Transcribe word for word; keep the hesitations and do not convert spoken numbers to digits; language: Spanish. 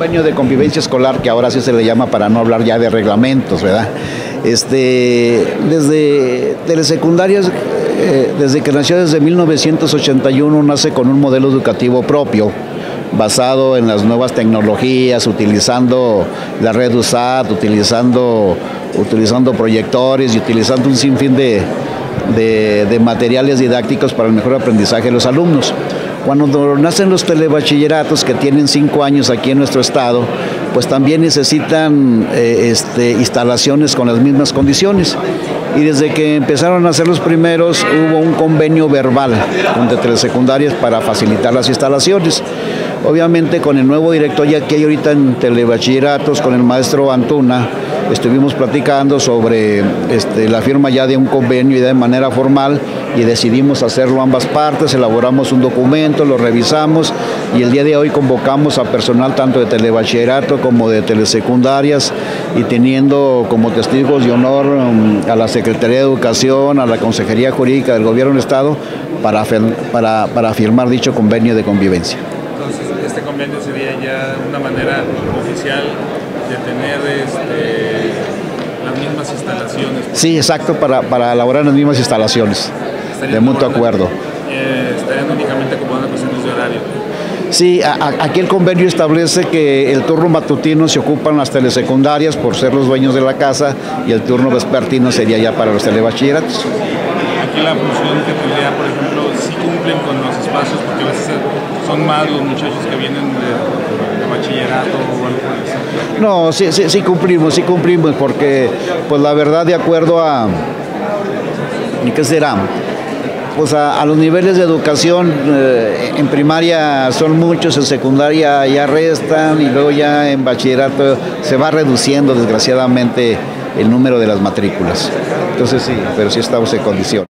convenio de convivencia escolar, que ahora sí se le llama para no hablar ya de reglamentos, ¿verdad? Este, desde telesecundarias, eh, desde que nació desde mil novecientos ochenta y uno, nace con un modelo educativo propio, basado en las nuevas tecnologías, utilizando la red U S A T, utilizando, utilizando proyectores y utilizando un sinfín de, de, de materiales didácticos para el mejor aprendizaje de los alumnos. Cuando nacen los telebachilleratos, que tienen cinco años aquí en nuestro estado, pues también necesitan eh, este, instalaciones con las mismas condiciones. Y desde que empezaron a hacer los primeros, hubo un convenio verbal con telesecundarias para facilitar las instalaciones. Obviamente, con el nuevo director ya que hay ahorita en telebachilleratos, con el maestro Antuna, estuvimos platicando sobre este, la firma ya de un convenio ya de manera formal, y decidimos hacerlo ambas partes, elaboramos un documento, lo revisamos, y el día de hoy convocamos a personal tanto de telebachillerato como de telesecundarias, y teniendo como testigos de honor um, a la Secretaría de Educación, a la Consejería Jurídica del Gobierno del Estado, para, para, para firmar dicho convenio de convivencia. Entonces, este convenio sería ya una manera oficial de tener este, las mismas instalaciones. Sí, exacto, para, para elaborar las mismas instalaciones, de mutuo acuerdo. Eh, estarían únicamente acomodando cuestiones de horario. Sí, a, a, aquí el convenio establece que el turno matutino se ocupan las telesecundarias por ser los dueños de la casa, y el turno vespertino sería ya para los telebachilleratos. Aquí la función que tendría, por ejemplo, sí cumplen con los espacios, porque a veces son más los muchachos que vienen de, de bachillerato o algo por eso. No, sí, sí, sí cumplimos, sí cumplimos, porque pues la verdad, de acuerdo a, ¿y qué será? Pues a, a los niveles de educación, eh, en primaria son muchos, en secundaria ya restan, y luego ya en bachillerato se va reduciendo desgraciadamente el número de las matrículas. Entonces sí, pero sí estamos en condición.